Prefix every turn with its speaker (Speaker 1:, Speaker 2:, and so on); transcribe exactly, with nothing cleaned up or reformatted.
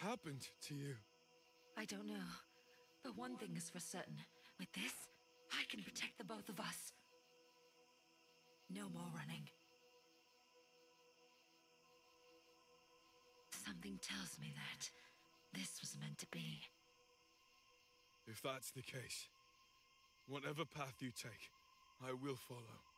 Speaker 1: happened to you?
Speaker 2: I don't know. But one thing is for certain. With this, I can protect the both of us. No more running. Something tells me that this was meant to be.
Speaker 1: If that's the case, whatever path you take, I will follow.